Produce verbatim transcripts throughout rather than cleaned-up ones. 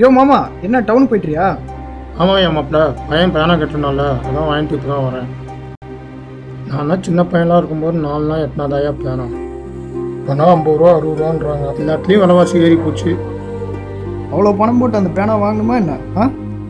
யோ மாமா, என்ன டவுன் போயிட்டுறியா? ஆமாம் என் மாப்பிள்ள, பையன் பேனா கட்டுனால அதான் வாங்கிட்டு இப்போ தான் வரேன். நான் சின்ன பையனாக இருக்கும்போது நாலு நாள் எட்டுனாதாயா பேனா, இப்போனா ஐம்பது ரூபா அறுபது ரூபான்றாங்க. எல்லாத்துலேயும் விலைவாசி ஏறி போச்சு. அவ்வளோ பணம் போட்டு அந்த பேனா வாங்கணுமா என்ன? ஆ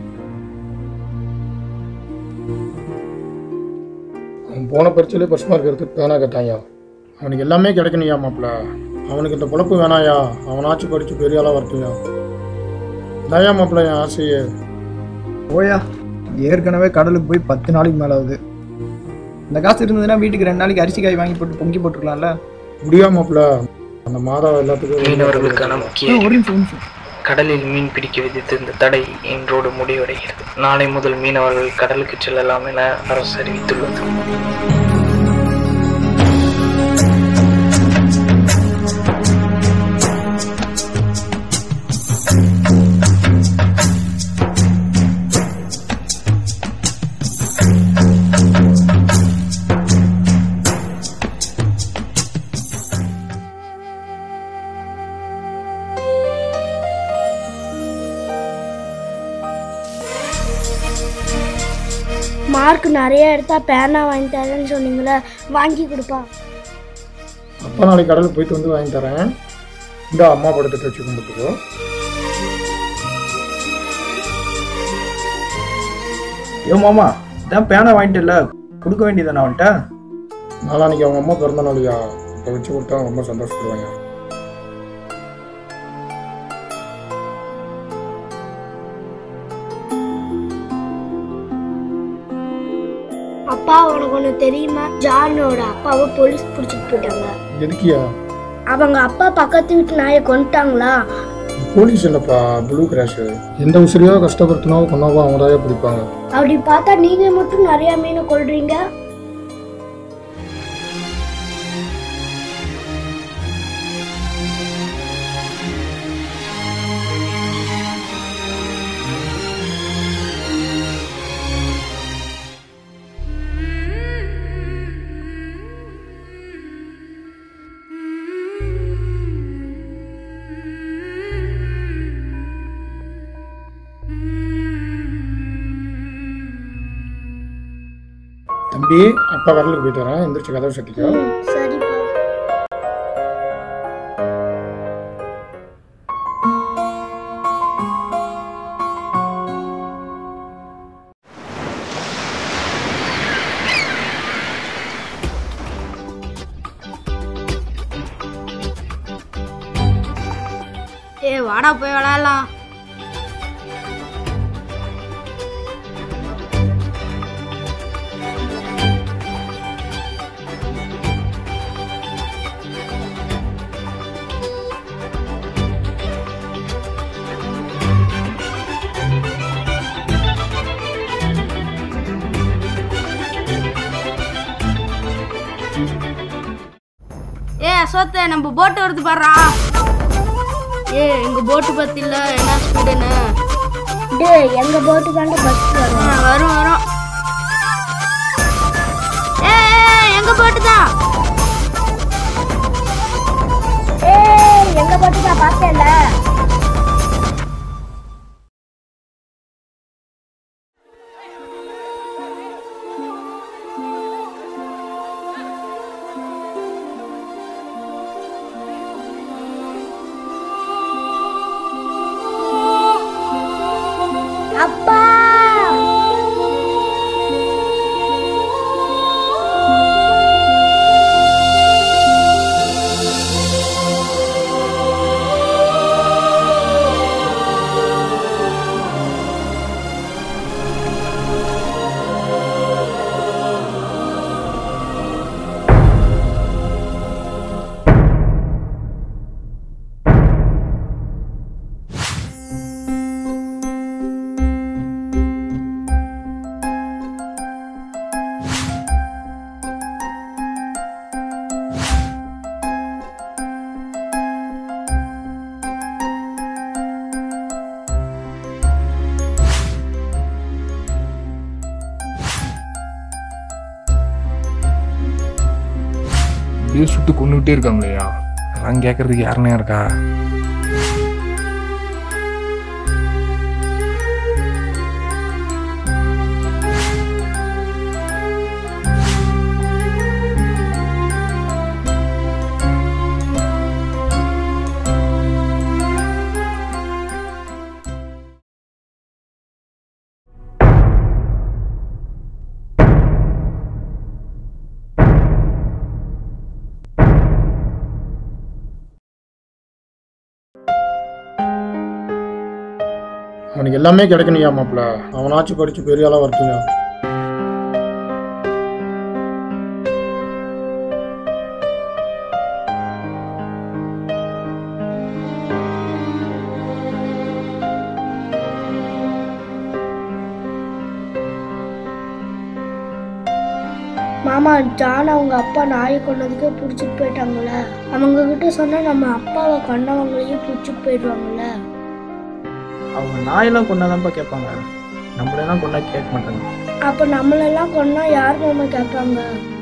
அவன் போன பரிச்சையிலே பர்ஸ் மார்க் எடுத்து பேனா கட்டாயா. அவனுக்கு எல்லாமே கிடைக்கணுயா மாப்பிள்ள. அவனுக்கு இந்த பொழப்பு வேணாயா, அவனாச்சும் படித்து பெரிய ஆளாக வரட்டுயா. தயா மாப்பிள்ள என் ஆசையே. ஓயா, ஏற்கனவே கடலுக்கு போய் பத்து நாளைக்கு மேலே ஆகுது. இந்த காசு இருந்ததுன்னா வீட்டுக்கு ரெண்டு நாளைக்கு அரிசி காய் வாங்கி போட்டு பொங்கி போட்டுக்கலாம்ல. முடியா மாப்பிள்ள, அந்த மாதம் எல்லாத்துக்கும் மீனவர்களுக்கான முக்கிய ஒரு நிமிஷம் நிமிஷம் கடலில் மீன் பிடிக்க விதித்திருந்த தடை இன்றோடு முடிவடைகிறது. நாளை முதல் மீனவர்கள் கடலுக்கு செல்லலாம் என அரசு அறிவித்துள்ளது. மார்க் நிறைய எடுத்தா பேனா வாங்கி தரேன்னு சொன்னீங்களே, வாங்கி கொடுப்பா. அப்பா நாளைக்கு கடலுக்கு போயிட்டு வந்து வாங்கி தரேன். இந்த அம்மா படத்தை வச்சு கும்பிட்டுக்கோ. யோ மாமா, இதான் பேனா வாங்கிட்டு இல்லை, கொடுக்க வேண்டியதானே அவன்கிட்ட? நாளான்னைக்கு அவங்க அம்மா பிறந்த நாளையா, இப்போ வச்சு கொடுத்தா ரொம்ப சந்தோஷப்படுவாங்க. அப்பா, உனக்கு ஒண்ணு தெரியுமா? ஜானோட அப்பாவை போலீஸ் பிடிச்சிட்டு போயிட்டாங்க. எதுக்கியா? அவங்க அப்பா பக்கத்து வீட்டு நாயை கொண்டுட்டாங்களா? போலீஸ் இல்லப்பா, ப்ளூ கிராஷ். எந்த உசிரியா கஷ்டப்படுத்தினாவோ கொண்டாவோ அவங்க தான் பிடிப்பாங்க. அப்படி பார்த்தா நீங்க மட்டும் நிறைய மீனை கொள்றீங்க. தம்பி, அப்பா கடலுக்கு போயிட்டு வரேன், எந்திரிச்சு கதவை சட்டிக்கோ. சரிப்பா. ஏ வாடா போய் விளையாடலாம். ஏ அசோத்த, நம்ம போட்டு வருது பாடுறா. ஏ எங்க போட்டு பத்தி இல்ல, என்ன ஸ்பீடுன்னு? டேய், எங்க போட்டு தாண்ட பஸ் வரும். வரும் வரும். ஏ எங்க போட்டு தான். ஏய், எங்க போட்டு தான் பார்த்தேன்ல. அப்பா, அப்படியே சுட்டு கொண்டுகிட்டே இருக்காங்களையா, அதெல்லாம் கேட்கறதுக்கு யாருன்னா இருக்கா? அவனுக்கு எல்லாமே கிடைக்கணுயா மாப்பிள்ள. அவனாச்சும் படிச்சு பெரிய ஆளா வரட்டுயா. மாமா, ஜான் அவங்க அப்பா நாயை கொண்டதுக்கே பிடிச்சிட்டு போயிட்டாங்கல்ல. அவங்க கிட்ட சொன்னா நம்ம அப்பாவை கொண்டவங்களையும் பிடிச்சிட்டு போயிடுவாங்கல்ல. அவங்க நாயெல்லாம் கொண்டாதான்ப்பா கேட்பாங்க, நம்மளெல்லாம் கொண்டா கேட்க மாட்டாங்க. அப்ப நம்மளெல்லாம் கொண்டா யார் மாமா கேட்பாங்க?